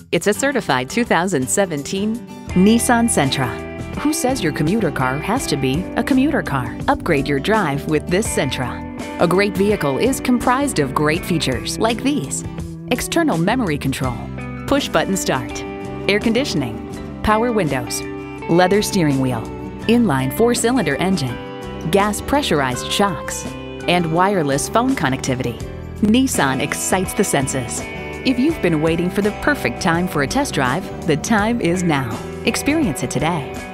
It's a certified 2017 Nissan Sentra. Who says your commuter car has to be a commuter car? Upgrade your drive with this Sentra. A great vehicle is comprised of great features like these: external memory control, push-button start, air conditioning, power windows, leather steering wheel, inline 4-cylinder engine, gas pressurized shocks, and wireless phone connectivity. Nissan excites the senses. If you've been waiting for the perfect time for a test drive, the time is now. Experience it today.